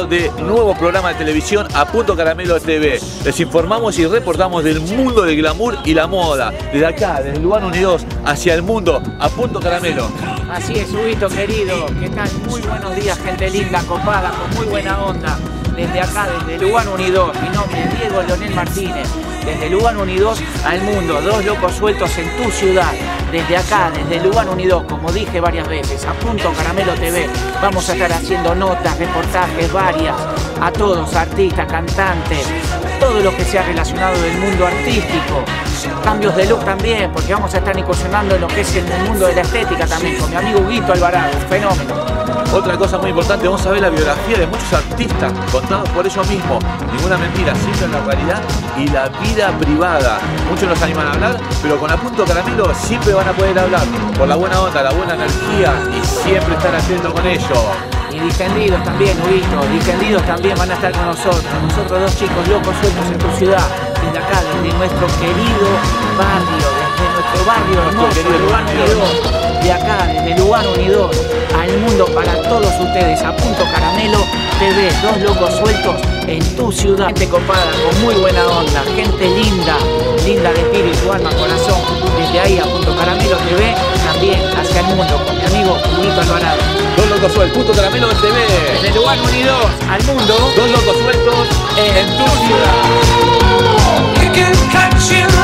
de nuevo programa de televisión A Punto Caramelo TV. Les informamos y reportamos del mundo del glamour y la moda. Desde acá, desde Lugano Unidos, hacia el mundo, A Punto Caramelo. Así es, Huguito querido. ¿Qué tal? Muy buenos días, gente linda, copada, con muy buena onda. Desde acá, desde Lugano Unidos, mi nombre es Diego Leonel Martínez. Desde Lugano Unidos al mundo, dos locos sueltos en tu ciudad. Desde acá, desde Lugano Unidos, como dije varias veces, A Punto Caramelo TV, vamos a estar haciendo notas, reportajes varias, a todos, artistas, cantantes, todo lo que sea relacionado del mundo artístico. Cambios de look también, porque vamos a estar incursionando en lo que es el mundo de la estética también, con mi amigo Huguito Alvarado, un fenómeno. Otra cosa muy importante, vamos a ver la biografía de muchos artistas contados por ellos mismos. Ninguna mentira, siempre en la realidad y la vida privada. Muchos nos animan a hablar, pero con A Punto Caramelo siempre van a poder hablar por la buena onda, la buena energía y siempre estar atentos con ellos. Y distendidos también, Huguito, distendidos también van a estar con nosotros dos chicos locos sueltos en tu ciudad, desde acá, desde nuestro querido barrio, desde nuestro barrio hermoso, querido Lugano Unidos, de acá, desde Lugano Unidos, al mundo para todos ustedes, A Punto Caramelo TV, dos locos sueltos en tu ciudad. Gente copada, con muy buena onda, gente linda, linda de espíritu, alma, corazón, desde ahí A Punto Caramelo TV, también hacia el mundo, con mi amigo Huguito Alvarado. Dos locos sueltos, Punto Caramelo TV. Desde Lugano Unidos al mundo, dos locos sueltos en tu ciudad.